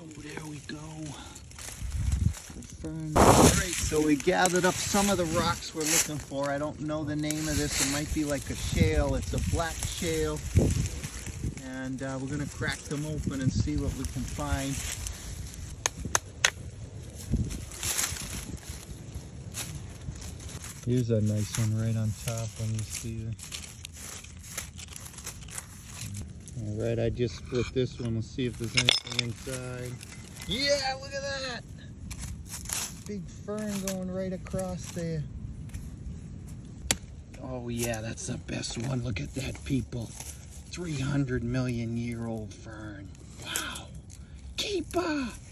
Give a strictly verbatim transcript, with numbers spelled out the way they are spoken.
there we go. The fern. Great. So we gathered up some of the rocks we're looking for. I don't know the name of this. It might be like a shale. It's a black shale. And uh, we're going to crack them open and see what we can find. Here's a nice one right on top. Let me see. All right, I just split this one. We'll see if there's anything inside. Yeah, look at that. Big fern going right across there. Oh yeah, that's the best one. Look at that, people. three hundred million year old fern. Wow. Keeper.